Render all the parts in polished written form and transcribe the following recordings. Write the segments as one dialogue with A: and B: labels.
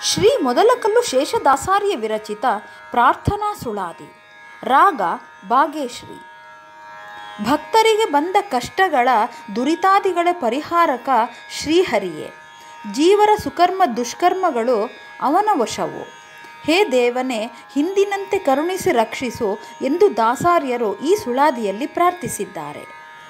A: ಶ್ರೀ ಮೊದಲಕಲ್ಲು ಶೇಷದಾಸಾರ್ಯ ವಿರಚಿತ ಪ್ರಾರ್ಥನಾ ಸುಳಾದಿ. ರಾಗ ಭಾಗ್ಯಶ್ರೀ. ಭಕ್ತರಿಗೆ ಬಂದ ಕಷ್ಟಗಳ ದುರಿತಾದಿಗಳ ಪರಿಹಾರಕ ಶ್ರೀಹರಿಯೇ. ಜೀವರ ಸುಕರ್ಮ ದುಷ್ಕರ್ಮಗಳು ಅವನ ವಶವು. ಹೇ ದೇವನೇ, ಹಿಂದಿನಂತೆ ಕರುಣಿಸಿ ರಕ್ಷಿಸು ಎಂದು ದಾಸಾರ್ಯರು ಈ ಸುಳಾದಿಯಲ್ಲಿ ಪ್ರಾರ್ಥಿಸಿದ್ದಾರೆ.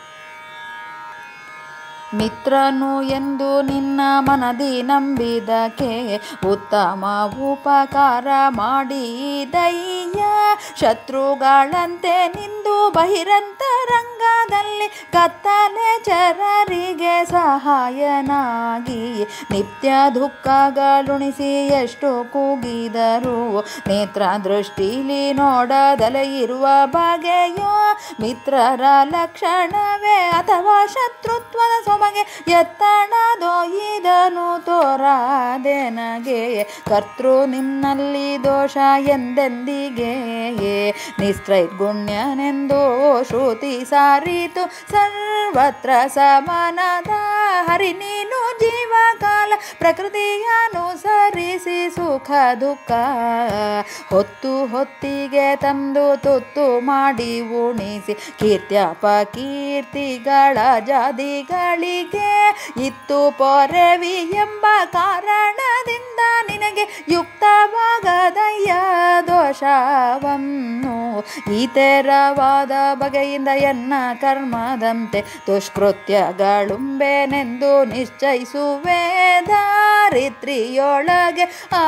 A: ಮಿತ್ರನು ಎಂದು ನಿನ್ನ ಮಂadi ನಂಬಿದಕ್ಕೆ ಉತ್ತಮ ಉಪಕಾರ ಮಾಡಿದಯ್ಯ. ಶತ್ರುಗಳಂತೆ ನಿಂದು ಬಹಿರಂತರಂಗದಲ್ಲಿ ಕತ್ತಲೆ ಚರರಿಗೆ ಸಹಾಯನಾಗಿ ನಿತ್ಯ ದುಃಖಗಳುಣಿಸಿ ಎಷ್ಟು ಕೂಗಿದರು ನೇತ್ರ ದೃಷ್ಟಿಲಿ ನೋಡದಲೆ ಇರುವ ಬಗೆಯೋ. ಮಿತ್ರರ ಲಕ್ಷಣವೇ ಅಥವಾ ಶತ್ರುತ್ವದ ಸೊಬಗೆ ಎತ್ತಣದೊಯ್ದನು ತೋರದೆನಗೆ. ಕರ್ತೃ ನಿನ್ನಲ್ಲಿ ದೋಷ ಎಂದೆಂದಿಗೆ ನಿಸ್ತ್ರೈರ್ಗುಣ್ಯನೆಂದು ಶ್ರುತಿ ಸಾರಿತು. ಸರ್ವತ್ರ ಸಮಾನದ ಹರಿ ನೀನು ಜೀವಕಾಲ ಪ್ರಕೃತಿಯನುಸರಿಸಿ ಸುಖ ದುಃಖ ಹೊತ್ತು ಹೊತ್ತಿಗೆ ತಂದು ತುತ್ತು ಮಾಡಿ ಉಣಿಸಿ ಕೀರ್ತ್ಯಪಕೀರ್ತಿಗಳ ಜಾತಿಗಳಿಗೆ ಇತ್ತು ಪೊರೆವಿ ಎಂಬ ಕಾರಣದಿಂದ ನಿನಗೆ ಯುಕ್ತವಾಗದಯ್ಯ ದೋಷವನ್ನು. ಈ ತೆರವಾದ ಬಗೆಯಿಂದ ಎನ್ನ ಕರ್ಮದಂತೆ ದುಷ್ಕೃತ್ಯಗಳುಂಬೇನೆಂದು ನಿಶ್ಚಯಿಸುವೆ. ದಾರಿದ್ರ್ಯೊಳಗೆ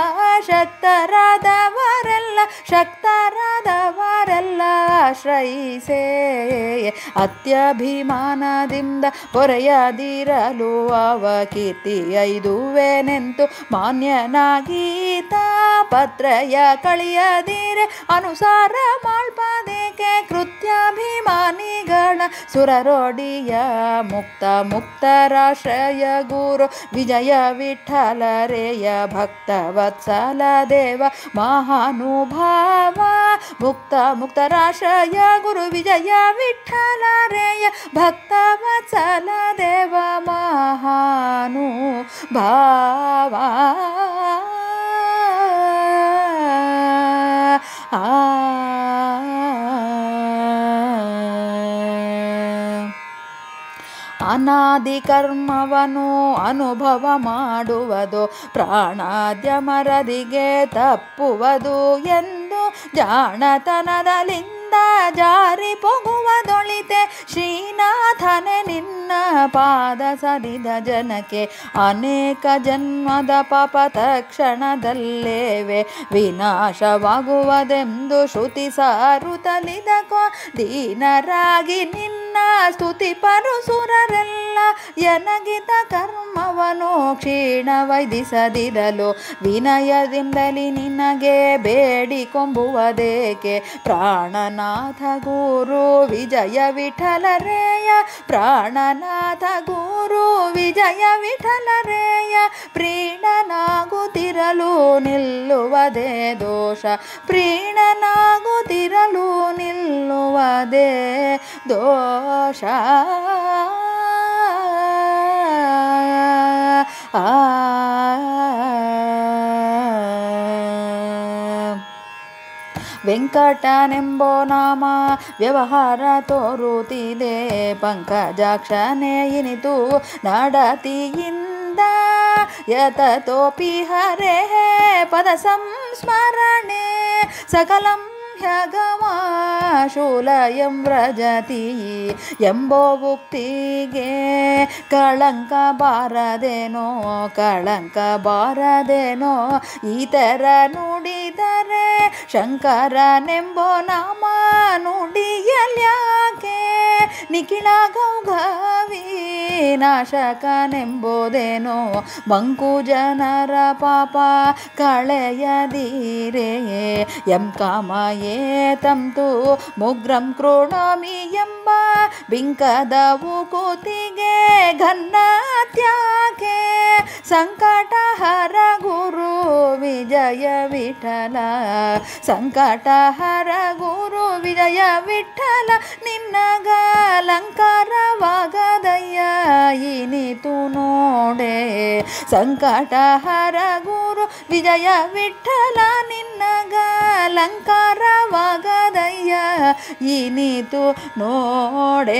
A: ಶಕ್ತರಾದವರೆಲ್ಲ ಆಶ್ರಯಿಸೇ. ಅತ್ಯಭಿಮಾನದಿಂದ ಪೊರೆಯದಿರಲು ಅವಕೀರ್ತಿ ಐದುವೆನೆಂತು ಮಾನ್ಯನಾಗೀತ. ಪತ್ರಯ ಕಳಿಯದಿರೆ ಅನುಸಾರ ಮಾಳ್ಪದೇಕೆ ಕೃತ್ಯಾಭಿಮಾನಿಗಳ ಸುರರೊಡಿಯ. ಮುಕ್ತರಾಶ್ರಯ ಗುರು ವಿಜಯ ವಿಠಲರೇಯ ಭಕ್ತವತ್ಸಲ ದೇವ ಮಹಾನುಭಾವ. ಮುಕ್ತರಾಶ್ರಯ ಗುರು ವಿಜಯ ವಿಠಲರೇಯ ಭಕ್ತವತ್ಸಲ ದೇವ ಮಹಾನುಭಾವ. ಅನಾದಿ ಕರ್ಮವನು ಅನುಭವ ಮಾಡುವುದು ಪ್ರಾಣಾದ್ಯಮರದಿಗೆ ತಪ್ಪುವುದು ಎಂದು ಜಾಣತನದಲ್ಲಿಂದ ಜಾರಿ ಪೊಗುವದೊಳಿತೆ. ಶ್ರೀನಾಥನೆ ನಿನ್ನ ಪಾದ ಸರಿದ ಜನಕ್ಕೆ ಅನೇಕ ಜನ್ಮದ ಪಾಪ ತಕ್ಷಣದಲ್ಲೇವೆ ವಿನಾಶವಾಗುವುದೆಂದು ಶ್ರುತಿ ಸಾರುತ್ತಲಿದಕೋ. ದೀನರಾಗಿ ನಿನ್ನ ಸ್ತುತಿ ಪರುಸುರರೆಲ್ಲ ಎನಗಿದ ಕರ್ಮವನು ಕ್ಷೀಣ ವೈದಿಸದಿರಲು ವಿನಯದಿಂದಲಿ ನಿನಗೆ ಬೇಡಿಕೊಂಬುವುದೇಕೆ. ಪ್ರಾಣನಾಥ ಗುರು ವಿಜಯ ವಿಠಲರೇಯ ಪ್ರಾಣನಾಥ ಗುರು ವಿಜಯ ವಿಠಲರೇಯ. ಪ್ರೀಣನಾಗುತ್ತಿರಲು ನಿಲ್ಲುವುದೇ ದೋಷ ಪ್ರೀಣನಾಗುತ್ತಿರಲು ನಿಲ್ಲುವುದೇ ದೋಷ. ವೆಂಕಟನೆಂಬೋ ನಾಮ ವ್ಯವಹಾರ ತೋರುತ್ತಿದೆ. ಪಂಕಜಾಕ್ಷನೇ ಇನಿತು ನಡತಿಯಿಂದ ಯತತೋಪಿ ಹರೇ ಪದ ಸಂಸ್ಮರಣೆ. ಸಕಲಂ ಹ್ಯಗಮಾಶೂಲಯಂ ವ್ರಜತಿ ಎಂಬೋ ಉಕ್ತಿಗೆ ಕಳಂಕ ಬಾರದೇನೋ ಈತರ ನುಡಿದರೆ ಶಂಕರನೆಂಬೋ ನಾಮ ನುಡಿಯಲ್ಯಾಕೆ. ನಿಖಿಳ ಗೌಘವಿ ನಾಶಕನೆಂಬುದೇನೋ ಮಂಕು ಜನರ ಪಾಪ ಕಳೆಯದಿರೇ. ಎಂ ಕಾಮಯೇ ತಂತು ಮುಗ್ರಂ ಕೃಣಾಮಿ ಎಂಬ ಬಿಂಕದ ಕೂತಿಗೆ ಘನ್ನತ್ಯಾಕೆ. ಸಂಕಟಹರ ಗುರು ವಿಜಯ ವಿಠಲ ಸಂಕಟಹರ ಗುರು ವಿಜಯ ವಿಠಲ ನಿನ್ನಗ ಅಲಂಕಾರವಾಗದಯ್ಯ ಇನಿತು ನೋಡೆ ಸಂಕಟಹರ ಗುರು ವಿಜಯ ವಿಠಲ ನಿನ್ನಗ ಅಲಂಕಾರವಾಗದಯ್ಯ ಇನಿತು ನೋಡೆ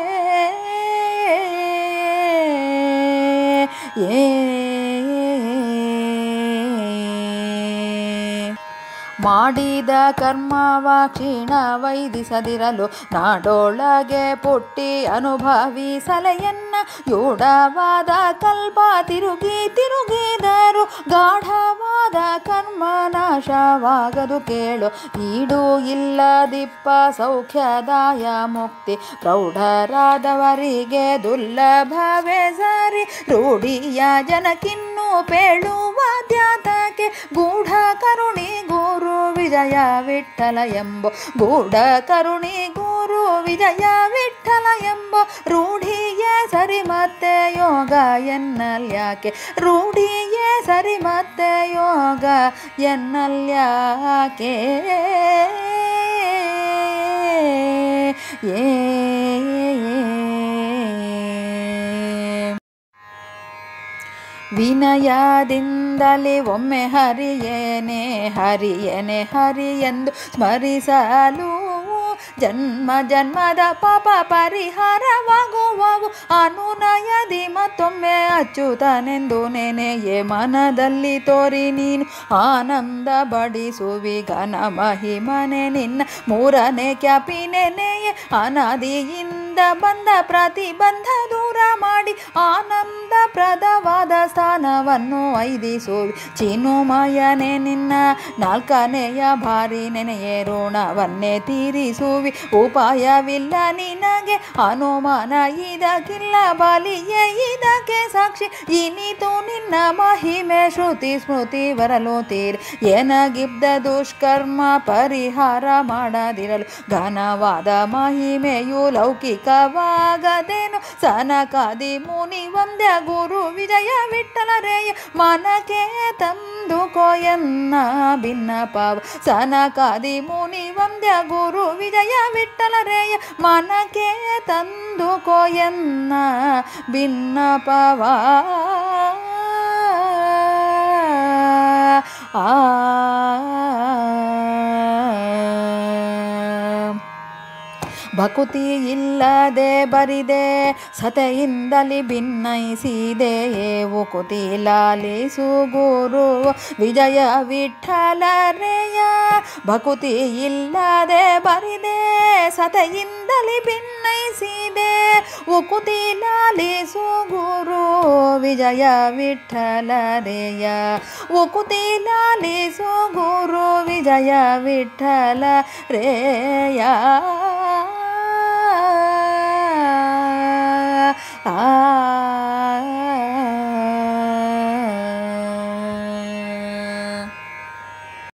A: ಮಾಡಿದ ಕರ್ಮವ ಕ್ಷೀಣ ವೈದಿಸದಿರಲು ನಾಡೊಳಗೆ ಪುಟ್ಟಿ ಅನುಭವಿಸಲೆಯನ್ನ ಯೋಡವಾದ ಕಲ್ಪ ತಿರುಗಿದರು ಗಾಢವಾದ ಕರ್ಮ ನಾಶವಾಗದು ಕೇಳು ಈಡು ಇಲ್ಲದಿಪ್ಪ ಸೌಖ್ಯದಾಯ ಮುಕ್ತಿ ಪ್ರೌಢರಾದವರಿಗೆ ದುರ್ಲಭವೇ ಸರಿ ರೂಢಿಯ ಜನಕ್ಕಿನ್ನೂ ಪೇಳುವ ದ್ಯಾತಕ್ಕೆ ಗೂಢ ಕರುಣಿ ಗುರು ವಿಜಯ ವಿಠಲ ಎಂಬೋ ಗೂಢ ಕರುಣಿ ಗುರು ವಿಜಯ ವಿಠಲ ಎಂಬೋ ರೂಢಿಯೇ ಸರಿ ಮತ್ತೆ ಯೋಗ ಎನ್ನಲ್ಯಾಕೆ ರೂಢಿಯೇ ಸರಿ ಮತ್ತೆ ಯೋಗ ಎನ್ನಲ್ಯಾಕೆ ವಿನಯದಿಂದಲೇ ಒಮ್ಮೆ ಹರಿಯೇನೆ ಹರಿಯೇನೆ ಹರಿಯೆಂದು ಸ್ಮರಿಸಲು ಜನ್ಮ ಜನ್ಮದ ಪಾಪ ಪರಿಹಾರವಾಗುವವು ಅನುನಯದಿ ಮತ್ತೊಮ್ಮೆ ಅಚ್ಚುತನೆಂದು ನೆನೆಯೇ ಮನದಲ್ಲಿ ತೋರಿ ನೀನು ಆನಂದ ಬಡಿಸುವಿ ಘನ ಮಹಿಮನೆ ನಿನ್ನ ಮೂರನೇ ಕ್ಯಾಪಿ ನೆನೆಯೇ ಅನಾದಿಯಿಂದ ಬಂದ ಪ್ರತಿಬಂಧ ದೂರ ಮಾಡಿ ಆನಂದ ಪ್ರದವಾದ ಸ್ಥಾನವನ್ನು ಐದಿಸುವಿ ಚಿನುಮಯನೆ ನಿನ್ನ ನಾಲ್ಕನೆಯ ಭಾರಿ ನೆನೆಯೇ ಋಣವನ್ನೇ ತೀರಿಸುವಿ ಉಪಾಯವಿಲ್ಲ ನಿನಗೆ ಅನುಮಾನ ಇದಕ್ಕಿಲ್ಲ ಬಲಿಯೇ ಇದಕ್ಕೆ ಸಾಕ್ಷಿ ಇನಿತು ನಿನ್ನ ಮಹಿಮೆ ಶ್ರುತಿ ಸ್ಮೃತಿ ಬರಲು ತೀರಿ ಏನಾಗಿದ್ದ ದುಷ್ಕರ್ಮ ಪರಿಹಾರ ಮಾಡದಿರಲು ಘನವಾದ ಮಹಿಮೆಯು ಲೌಕಿಕವಾಗದೇನು ಸನಕಾದಿ ಮುನಿ ವಂದ್ಯ ಗುರು ವಿಜಯ ವಿಠಲ ರೇಯ ಮನಕ್ಕೆ ತಂದುಕೋ ಎನ್ನ ಭಿನ್ನಪಾವ ಸನಕಾದಿ ಮುನಿ ವಂದ್ಯ ಗುರು ವಿಜಯ ವಿಠಲ ರೇಯ ಮನಕ್ಕೆ ತಂದುಕೋ ಎನ್ನ ಭಿನ್ನಪಾವ ಭಕುತಿ ಇಲ್ಲದೆ ಬರಿದೆ ಸತೆಯಿಂದಲಿ ಭಿನ್ನೈಸಿದೆ ಉಕುತಿ ಲಾಲಿಸು ಗುರು ವಿಜಯ ವಿಠಲರೆಯ ಭಕುತಿ ಇಲ್ಲದೆ ಬರಿದೆ ಸತೆಯಿಂದಲಿ ಭಿನ್ನೈಸಿದೆ ಉಕುತಿ ಲಾಲಿಸು ಗುರು ವಿಜಯ ವಿಠಲರೆಯ ಉಕುತಿ ಲಾಲಿಸು ಗುರು ವಿಜಯ ವಿಠಲ ರೇಯ